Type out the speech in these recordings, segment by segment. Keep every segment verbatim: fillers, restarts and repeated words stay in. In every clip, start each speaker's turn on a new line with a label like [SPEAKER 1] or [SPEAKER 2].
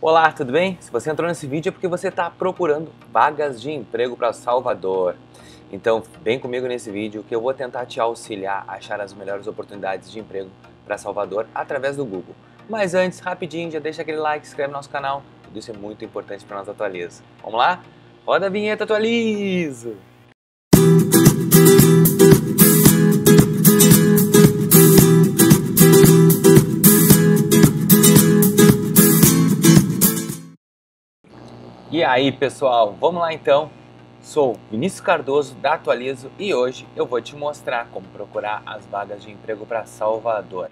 [SPEAKER 1] Olá, tudo bem? Se você entrou nesse vídeo é porque você está procurando vagas de emprego para Salvador. Então, vem comigo nesse vídeo que eu vou tentar te auxiliar a achar as melhores oportunidades de emprego para Salvador através do Google. Mas antes, rapidinho, já deixa aquele like, se inscreve no nosso canal, tudo isso é muito importante para nós atualizar. Vamos lá? Roda a vinheta, atualiza! E aí pessoal, vamos lá então? Sou Vinícius Cardoso da Atualizo e hoje eu vou te mostrar como procurar as vagas de emprego para Salvador.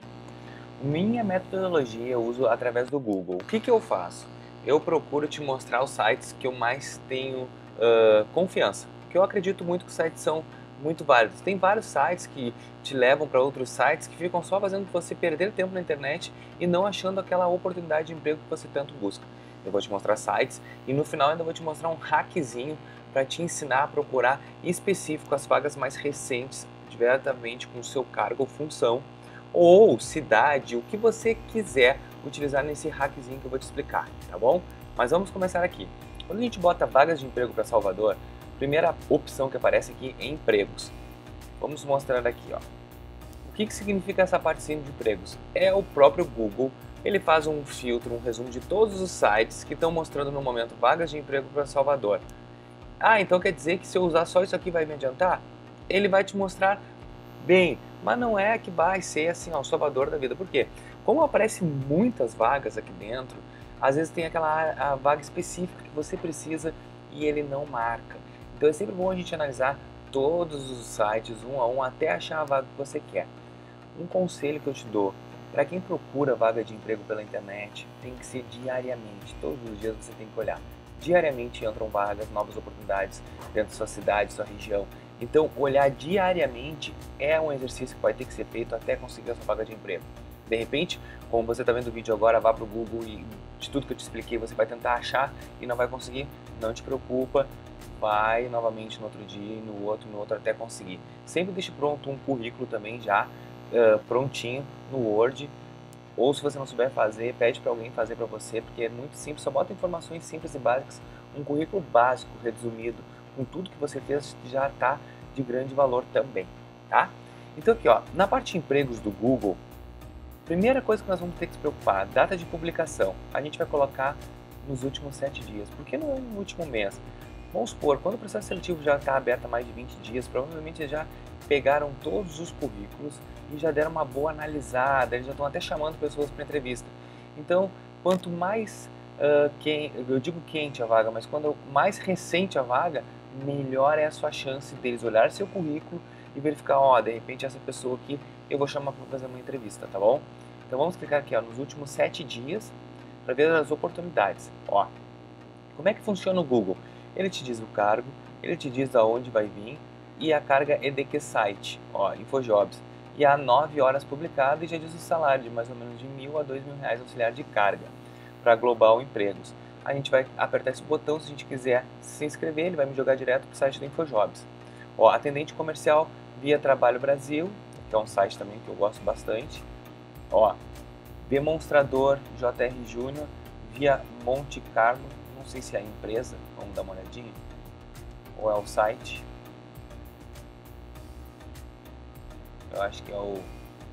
[SPEAKER 1] Minha metodologia eu uso através do Google. O que, que eu faço? Eu procuro te mostrar os sites que eu mais tenho uh, confiança, porque eu acredito muito que os sites são muito válidos. Tem vários sites que te levam para outros sites que ficam só fazendo você perder tempo na internet e não achando aquela oportunidade de emprego que você tanto busca. Eu vou te mostrar sites e no final ainda vou te mostrar um hackzinho para te ensinar a procurar em específico as vagas mais recentes, diretamente com o seu cargo ou função, ou cidade, o que você quiser utilizar nesse hackzinho que eu vou te explicar, tá bom? Mas vamos começar aqui. Quando a gente bota vagas de emprego para Salvador, a primeira opção que aparece aqui é empregos. Vamos mostrar aqui, ó. O que, que significa essa partezinha de empregos? É o próprio Google. Ele faz um filtro, um resumo de todos os sites que estão mostrando no momento vagas de emprego para Salvador. Ah, então quer dizer que se eu usar só isso aqui vai me adiantar? Ele vai te mostrar bem, mas não é que vai ser assim, ó, o salvador da vida. Por quê? Como aparecem muitas vagas aqui dentro, às vezes tem aquela a vaga específica que você precisa e ele não marca. Então é sempre bom a gente analisar todos os sites um a um até achar a vaga que você quer. Um conselho que eu te dou: para quem procura vaga de emprego pela internet, tem que ser diariamente. Todos os dias você tem que olhar. Diariamente entram vagas, novas oportunidades dentro da sua cidade, sua região. Então, olhar diariamente é um exercício que vai ter que ser feito até conseguir a sua vaga de emprego. De repente, como você está vendo o vídeo agora, vá para o Google e de tudo que eu te expliquei, você vai tentar achar e não vai conseguir. Não te preocupa, vai novamente no outro dia, e no outro, no outro, até conseguir. Sempre deixe pronto um currículo também já, Uh, prontinho no Word, ou se você não souber fazer, pede para alguém fazer para você, porque é muito simples, só bota informações simples e básicas, um currículo básico, resumido, com tudo que você fez já está de grande valor também, tá? Então aqui, ó, na parte de empregos do Google, primeira coisa que nós vamos ter que se preocupar, data de publicação, a gente vai colocar nos últimos sete dias, por que não no último mês? Vamos supor, quando o processo seletivo já está aberto há mais de vinte dias, provavelmente já pegaram todos os currículos e já deram uma boa analisada, eles já estão até chamando pessoas para entrevista. Então, quanto mais, uh, quem, eu digo quente a vaga, mas quando mais recente a vaga, melhor é a sua chance deles olhar seu currículo e verificar, ó, oh, de repente essa pessoa aqui eu vou chamar para fazer uma entrevista, tá bom? Então vamos clicar aqui, ó, nos últimos sete dias para ver as oportunidades. Ó, como é que funciona o Google? Ele te diz o cargo, ele te diz aonde vai vir e a carga é de que site, ó, InfoJobs. E há nove horas publicado e já diz o salário de mais ou menos de mil a dois mil reais auxiliar de carga para Global Empregos. A gente vai apertar esse botão se a gente quiser se inscrever, ele vai me jogar direto para o site da InfoJobs. Ó, atendente comercial via Trabalho Brasil, que é um site também que eu gosto bastante. Ó, demonstrador J R Júnior via Monte Carlo, não sei se é a empresa, vamos dar uma olhadinha, ou é o site. Eu acho que é o...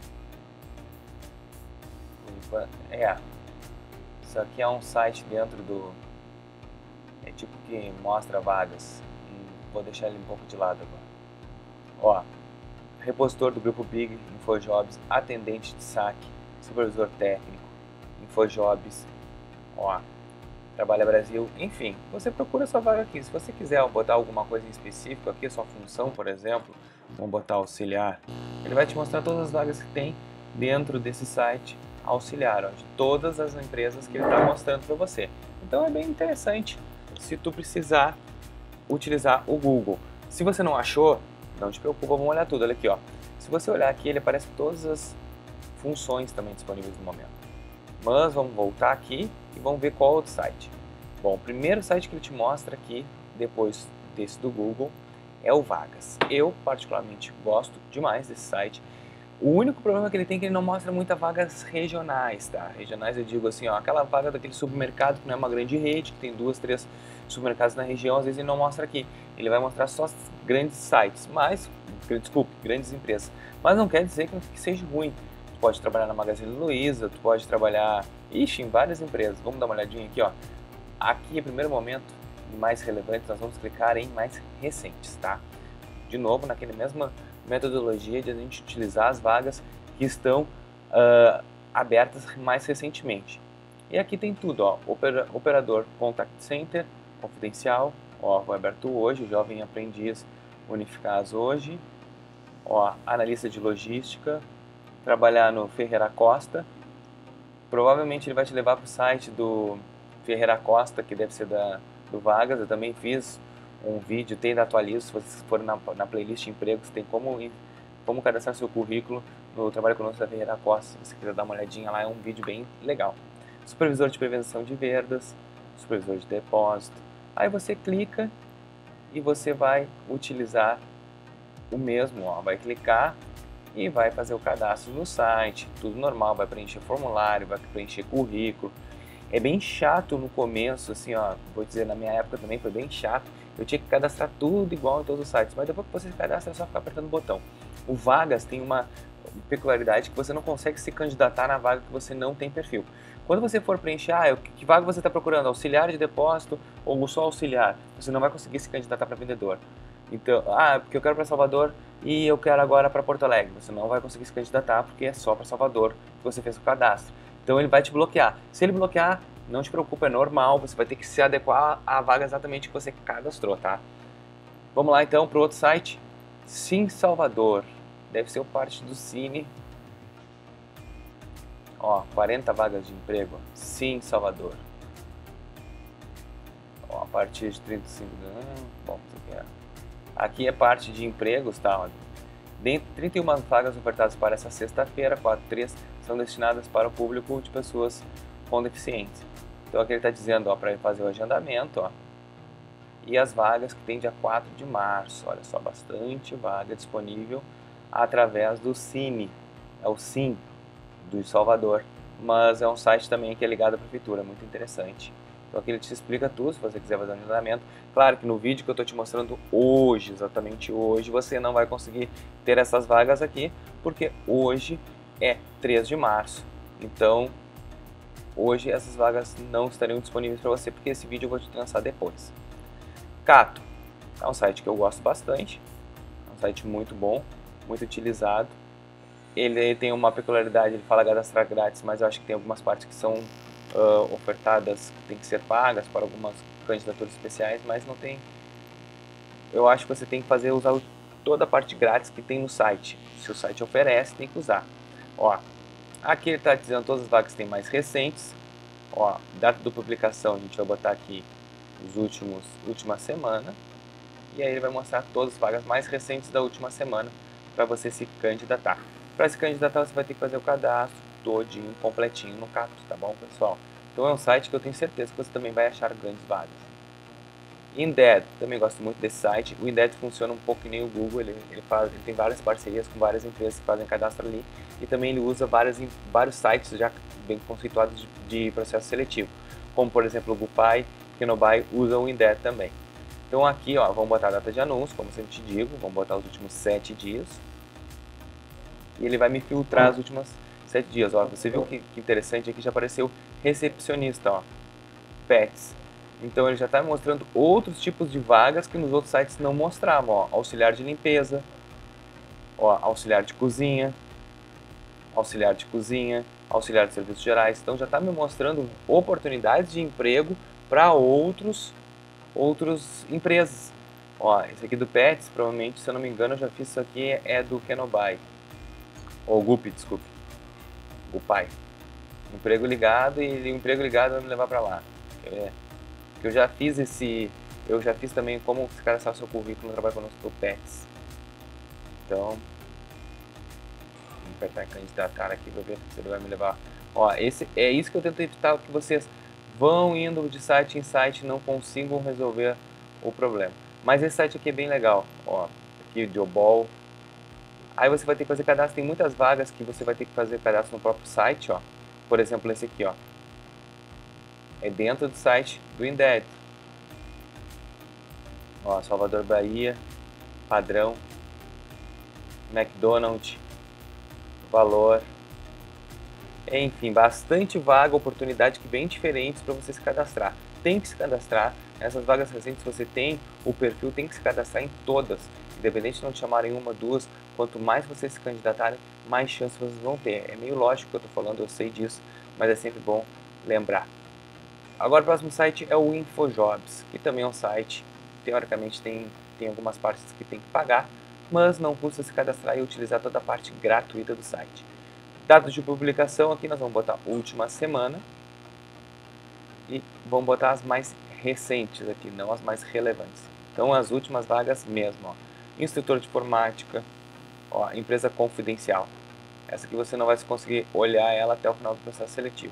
[SPEAKER 1] É. Isso aqui é um site dentro do... É tipo que mostra vagas. Vou deixar ele um pouco de lado agora. Ó. Repositor do Grupo Big, InfoJobs, atendente de saque, supervisor técnico, InfoJobs. Ó. Trabalha Brasil, enfim, você procura sua vaga aqui. Se você quiser botar alguma coisa em específico aqui, sua função, por exemplo, vamos botar auxiliar, ele vai te mostrar todas as vagas que tem dentro desse site auxiliar, ó, de todas as empresas que ele está mostrando para você. Então é bem interessante se tu precisar utilizar o Google. Se você não achou, não te preocupa, vamos olhar tudo. Olha aqui, ó. Se você olhar aqui, ele aparece todas as funções também disponíveis no momento. Mas vamos voltar aqui e vamos ver qual outro site. Bom, o primeiro site que ele te mostra aqui, depois desse do Google, é o Vagas. Eu, particularmente, gosto demais desse site. O único problema que ele tem é que ele não mostra muitas vagas regionais, tá? Regionais eu digo assim, ó, aquela vaga daquele supermercado que não é uma grande rede, que tem duas, três supermercados na região, às vezes ele não mostra aqui. Ele vai mostrar só grandes sites, mas, desculpe, grandes empresas. Mas não quer dizer que seja ruim. Tu pode trabalhar na Magazine Luiza, tu pode trabalhar, ixi, em várias empresas. Vamos dar uma olhadinha aqui, ó. Aqui, em primeiro momento, mais relevante, nós vamos clicar em mais recentes, tá? De novo, naquele mesma metodologia de a gente utilizar as vagas que estão uh, abertas mais recentemente. E aqui tem tudo, ó, opera, operador Contact Center, confidencial, ó, foi aberto hoje, jovem aprendiz Unificaz hoje, ó, analista de logística, trabalhar no Ferreira Costa, provavelmente ele vai te levar para o site do Ferreira Costa, que deve ser da, do Vagas, eu também fiz um vídeo, tem da Atualizo, se vocês forem na, na playlist empregos, tem como, como cadastrar seu currículo no Trabalho Conosco da Ferreira Costa, se você quiser dar uma olhadinha lá, é um vídeo bem legal. Supervisor de prevenção de perdas, supervisor de depósito, aí você clica e você vai utilizar o mesmo, ó, vai clicar e vai fazer o cadastro no site, tudo normal, vai preencher formulário, vai preencher currículo. É bem chato no começo, assim, ó, vou dizer, na minha época também foi bem chato, eu tinha que cadastrar tudo igual em todos os sites, mas depois que você cadastra é só ficar apertando o botão. O Vagas tem uma peculiaridade que você não consegue se candidatar na vaga que você não tem perfil. Quando você for preencher, ah, que vaga você está procurando, auxiliar de depósito ou só auxiliar, você não vai conseguir se candidatar para vendedor. Então, ah, porque eu quero para Salvador e eu quero agora para Porto Alegre. Você não vai conseguir se candidatar porque é só para Salvador que você fez o cadastro. Então ele vai te bloquear. Se ele bloquear, não te preocupa, é normal. Você vai ter que se adequar à vaga exatamente que você cadastrou, tá? Vamos lá então para o outro site. Sim Salvador. Deve ser o parte do Cine. Ó, quarenta vagas de emprego. Sim Salvador. Ó, a partir de trinta e cinco... Hum, bom, isso aqui é... Aqui é parte de empregos, tá? Dentre trinta e uma vagas ofertadas para essa sexta-feira, quarenta e três são destinadas para o público de pessoas com deficiência. Então aqui ele está dizendo, ó, para fazer o agendamento, ó, e as vagas que tem dia quatro de março. Olha só, bastante vaga disponível através do Cine, é o Sim do Salvador, mas é um site também que é ligado à prefeitura, muito interessante. Então aqui ele te explica tudo, se você quiser fazer um agendamento. Claro que no vídeo que eu estou te mostrando hoje, exatamente hoje, você não vai conseguir ter essas vagas aqui, porque hoje é três de março. Então, hoje essas vagas não estariam disponíveis para você, porque esse vídeo eu vou te lançar depois. Cato, é um site que eu gosto bastante, é um site muito bom, muito utilizado. Ele tem uma peculiaridade, ele fala cadastrar grátis, mas eu acho que tem algumas partes que são Uh, ofertadas, que tem que ser pagas para algumas candidaturas especiais, mas não tem. Eu acho que você tem que fazer usar toda a parte grátis que tem no site. Se o site oferece, tem que usar. Ó, aqui ele está dizendo todas as vagas que tem mais recentes. Ó, data de publicação a gente vai botar aqui os últimos última semana e aí ele vai mostrar todas as vagas mais recentes da última semana para você se candidatar. Para se candidatar você vai ter que fazer o cadastro todinho, completinho no Cato, tá bom, pessoal? Então é um site que eu tenho certeza que você também vai achar grandes vagas. Indeed, também gosto muito desse site. O Indeed funciona um pouco que nem o Google, ele, ele, faz, ele tem várias parcerias com várias empresas que fazem cadastro ali, e também ele usa várias, vários sites já bem conceituados de, de processo seletivo, como por exemplo o Bupai, Kenobi usa o Indeed também. Então aqui, ó, vamos botar a data de anúncio, como sempre te digo, vamos botar os últimos sete dias, e ele vai me filtrar as últimas sete dias, ó. Você viu que, que interessante aqui já apareceu recepcionista, ó, pets. Então ele já está mostrando outros tipos de vagas que nos outros sites não mostravam, ó, auxiliar de limpeza, ó, auxiliar de cozinha, auxiliar de cozinha, auxiliar de serviços gerais. Então já está me mostrando oportunidades de emprego para outros outras empresas. Ó, esse aqui do Pets, provavelmente, se eu não me engano, eu já fiz isso aqui, é do Kenobi, ou Guppy, desculpe. O pai, emprego ligado, e o emprego ligado vai me levar para lá. É, eu já fiz esse, eu já fiz também como cadastrar seu currículo no trabalho conosco do Pets. Então, vou apertar em candidatar aqui para ver se ele vai me levar. Ó, esse é isso que eu tento evitar, que vocês vão indo de site em site e não consigam resolver o problema. Mas esse site aqui é bem legal. Ó, aqui o Joball, Aí você vai ter que fazer cadastro, tem muitas vagas que você vai ter que fazer cadastro no próprio site, ó. Por exemplo, esse aqui, ó. É dentro do site do Indeed. Ó, Salvador, Bahia, padrão, McDonald's, valor. Enfim, bastante vaga, oportunidade que bem diferentes para você se cadastrar. Tem que se cadastrar. Essas vagas recentes, se você tem o perfil, tem que se cadastrar em todas. Independente de não te chamarem uma, duas, quanto mais vocês se candidatarem, mais chances vocês vão ter. É meio lógico que eu estou falando, eu sei disso, mas é sempre bom lembrar. Agora o próximo site é o InfoJobs, que também é um site, teoricamente tem, tem algumas partes que tem que pagar, mas não custa se cadastrar e utilizar toda a parte gratuita do site. Dados de publicação, aqui nós vamos botar última semana e vamos botar as mais recentes aqui, não as mais relevantes. Então as últimas vagas mesmo, ó. Instrutor de informática, ó, empresa confidencial. Essa aqui você não vai conseguir olhar ela até o final do processo seletivo.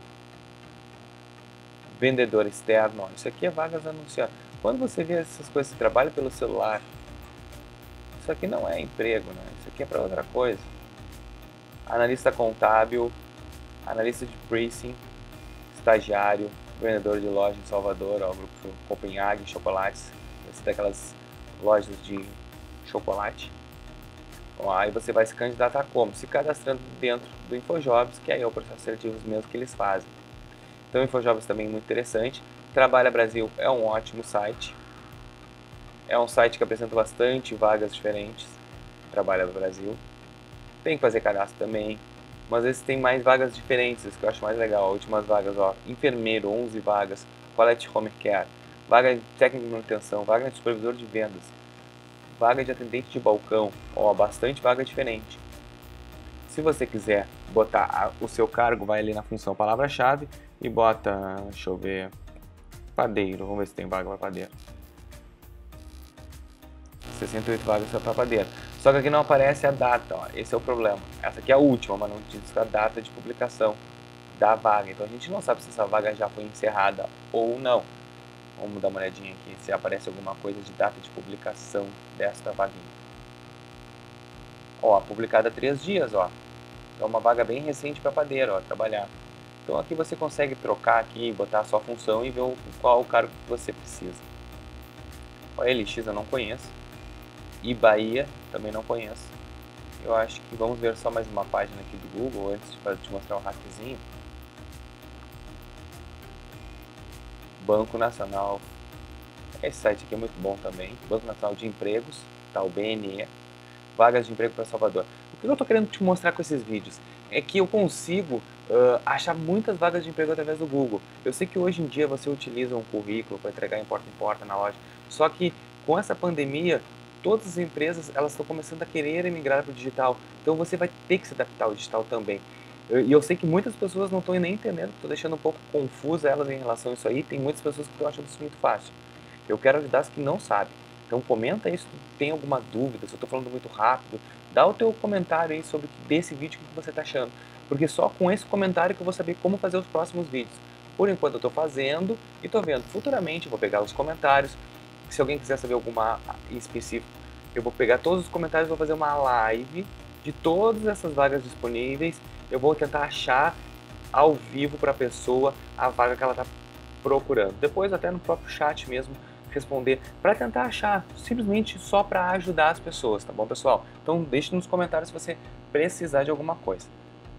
[SPEAKER 1] Vendedor externo, ó, isso aqui é vagas anunciadas. Quando você vê essas coisas, você trabalha pelo celular, isso aqui não é emprego, né? Isso aqui é para outra coisa. Analista contábil, analista de pricing, estagiário, vendedor de loja em Salvador, ó, grupo Copenhague, chocolates, esse daquelas lojas de chocolate. Ó, aí você vai se candidatar como? Se cadastrando dentro do InfoJobs, que aí é o processo seletivo mesmo que eles fazem. Então o InfoJobs também é muito interessante. Trabalha Brasil é um ótimo site. É um site que apresenta bastante vagas diferentes. Trabalha Brasil. Tem que fazer cadastro também. Mas esse tem mais vagas diferentes, isso que eu acho mais legal. Últimas vagas, ó. Enfermeiro, onze vagas. Quality Home Care. Vaga de técnico de manutenção. Vaga de supervisor de vendas. Vaga de atendente de balcão. Ó, bastante vaga diferente. Se você quiser botar o seu cargo, vai ali na função palavra-chave e bota, deixa eu ver, padeiro. Vamos ver se tem vaga para padeiro. sessenta e oito vagas para padeiro. Só que aqui não aparece a data, ó. Esse é o problema. Essa aqui é a última, mas não diz a data de publicação da vaga. Então a gente não sabe se essa vaga já foi encerrada ou não. Vamos dar uma olhadinha aqui se aparece alguma coisa de data de publicação desta vaguinha. Ó, publicada há três dias, ó. Então uma vaga bem recente para padeiro, ó, trabalhar. Então aqui você consegue trocar aqui, botar a sua função e ver o, qual o cargo que você precisa. Ó, L X eu não conheço. E Bahia também não conheço. Eu acho que vamos ver só mais uma página aqui do Google antes de te mostrar um hackzinho. Banco Nacional. Esse site aqui é muito bom também. Banco Nacional de Empregos, tá, o B N E. Vagas de emprego para Salvador. O que eu estou querendo te mostrar com esses vídeos é que eu consigo uh, achar muitas vagas de emprego através do Google. Eu sei que hoje em dia você utiliza um currículo para entregar em porta em porta na loja, só que com essa pandemia, todas as empresas elas estão começando a querer migrar para o digital, então você vai ter que se adaptar ao digital também. E eu, eu sei que muitas pessoas não estão nem entendendo, estou deixando um pouco confusa elas em relação a isso aí, tem muitas pessoas que estão achando isso muito fácil. Eu quero ajudar as que não sabem. Então comenta aí se tem alguma dúvida, se eu estou falando muito rápido, dá o teu comentário aí sobre desse vídeo, o que você está achando. Porque só com esse comentário que eu vou saber como fazer os próximos vídeos. Por enquanto eu estou fazendo e estou vendo. Futuramente eu vou pegar os comentários. Se alguém quiser saber alguma em específico, eu vou pegar todos os comentários e vou fazer uma live de todas essas vagas disponíveis. Eu vou tentar achar ao vivo para a pessoa a vaga que ela está procurando. Depois até no próprio chat mesmo responder, para tentar achar, simplesmente só para ajudar as pessoas, tá bom, pessoal? Então deixe nos comentários se você precisar de alguma coisa.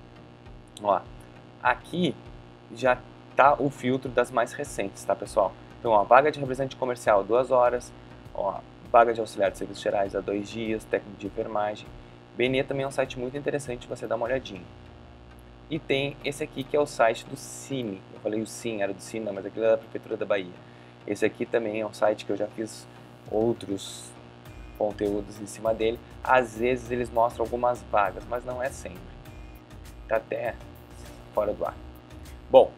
[SPEAKER 1] Ó, aqui já tá o filtro das mais recentes, tá, pessoal? Então, ó, vaga de representante comercial, duas horas, ó, vaga de auxiliar de serviços gerais há dois dias, técnico de enfermagem. B N E também é um site muito interessante, você dá uma olhadinha. E tem esse aqui que é o site do Cine. Eu falei o Sim, era do Cine, não, mas aquilo é da Prefeitura da Bahia. Esse aqui também é um site que eu já fiz outros conteúdos em cima dele. Às vezes eles mostram algumas vagas, mas não é sempre. Tá até fora do ar. Bom,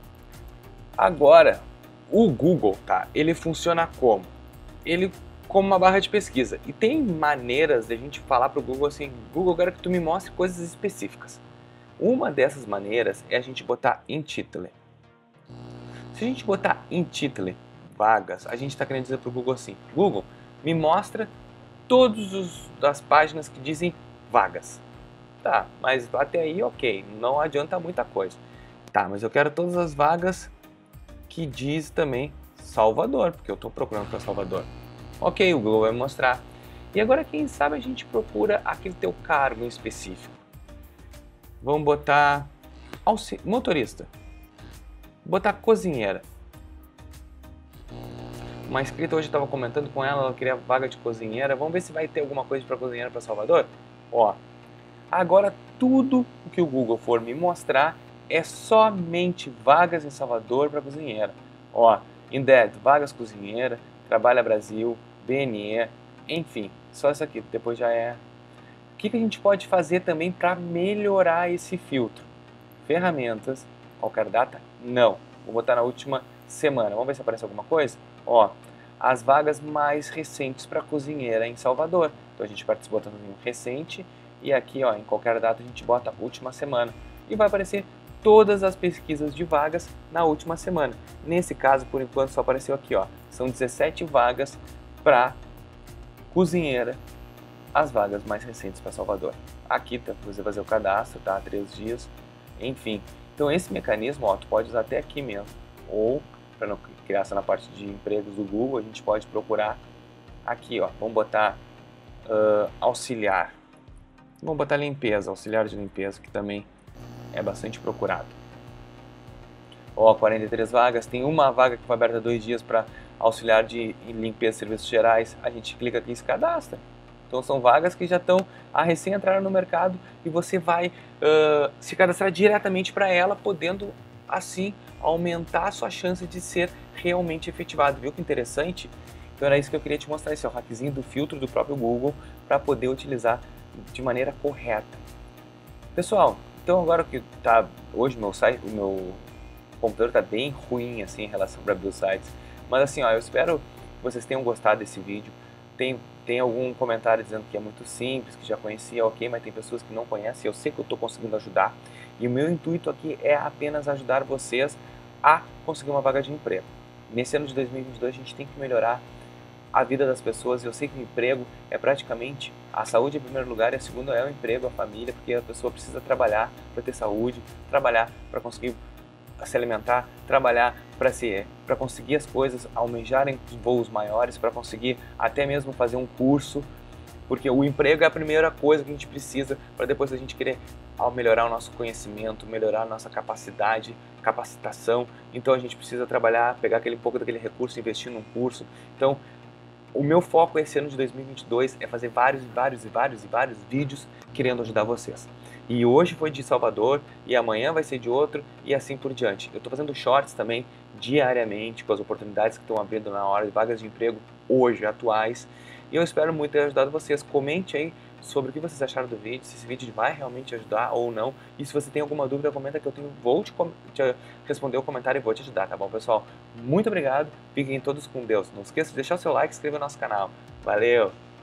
[SPEAKER 1] agora o Google, tá? Ele funciona como? Ele como uma barra de pesquisa. E tem maneiras de a gente falar para o Google assim, Google, eu quero que tu me mostre coisas específicas. Uma dessas maneiras é a gente botar em título. Se a gente botar em título vagas, a gente está querendo dizer para o Google assim, Google, me mostra todas as páginas que dizem vagas. Tá, mas até aí ok, não adianta muita coisa. Tá, mas eu quero todas as vagas que diz também Salvador, porque eu estou procurando para Salvador. Ok, o Google vai me mostrar. E agora quem sabe a gente procura aquele teu cargo em específico. Vamos botar motorista. Botar cozinheira. Uma inscrita hoje estava comentando com ela, ela queria vaga de cozinheira. Vamos ver se vai ter alguma coisa para cozinheira para Salvador? Ó, agora tudo o que o Google for me mostrar é somente vagas em Salvador para cozinheira. Ó, Indeed, vagas cozinheira, Trabalha Brasil, B N E, enfim, só isso aqui, depois já é. O que, que a gente pode fazer também para melhorar esse filtro? Ferramentas, qualquer data? Não. Vou botar na última semana. Vamos ver se aparece alguma coisa? Ó, as vagas mais recentes para cozinheira em Salvador. Então a gente participou também recente e aqui, ó, em qualquer data a gente bota última semana e vai aparecer todas as pesquisas de vagas na última semana. Nesse caso, por enquanto, só apareceu aqui, ó, são dezessete vagas para cozinheira, as vagas mais recentes para Salvador. Aqui tá, você fazer o cadastro, tá? Três dias, enfim. Então esse mecanismo, ó, tu pode usar até aqui mesmo, ou para não criar essa na parte de empregos do Google, a gente pode procurar aqui, ó, vamos botar uh, auxiliar, vamos botar limpeza, auxiliar de limpeza, que também é bastante procurado. Ó, quarenta e três vagas, tem uma vaga que foi aberta dois dias para auxiliar de limpeza e serviços gerais, a gente clica aqui e se cadastra. Então são vagas que já estão a recém entraram no mercado e você vai uh, se cadastrar diretamente para ela, podendo assim aumentar a sua chance de ser realmente efetivado. Viu que interessante? Então era isso que eu queria te mostrar, esse é o hackzinho do filtro do próprio Google para poder utilizar de maneira correta. Pessoal, então agora que tá hoje meu site, o meu computador está bem ruim assim em relação para abrir os sites, mas assim, ó, eu espero que vocês tenham gostado desse vídeo. Tem tem algum comentário dizendo que é muito simples, que já conhecia, ok, mas tem pessoas que não conhecem, eu sei que eu estou conseguindo ajudar, e o meu intuito aqui é apenas ajudar vocês a conseguir uma vaga de emprego. Nesse ano de dois mil e vinte e dois a gente tem que melhorar a vida das pessoas, e eu sei que o emprego é praticamente, a saúde em primeiro lugar e a segunda é o emprego, a família, porque a pessoa precisa trabalhar para ter saúde, trabalhar para conseguir se alimentar, trabalhar para se, para conseguir as coisas, almejarem voos maiores, para conseguir até mesmo fazer um curso, porque o emprego é a primeira coisa que a gente precisa para depois a gente querer melhorar o nosso conhecimento, melhorar a nossa capacidade, capacitação. Então a gente precisa trabalhar, pegar aquele pouco daquele recurso, investir num curso. Então o meu foco esse ano de dois mil e vinte e dois é fazer vários e vários e vários e vários vídeos querendo ajudar vocês. E hoje foi de Salvador, e amanhã vai ser de outro, e assim por diante. Eu estou fazendo shorts também, diariamente, com as oportunidades que estão abrindo na hora de vagas de emprego hoje, atuais. E eu espero muito ter ajudado vocês. Comente aí sobre o que vocês acharam do vídeo, se esse vídeo vai realmente ajudar ou não. E se você tem alguma dúvida, comenta que eu tenho, vou te, te responder o comentário e vou te ajudar, tá bom, pessoal? Muito obrigado, fiquem todos com Deus. Não esqueça de deixar o seu like e se inscrever no nosso canal. Valeu!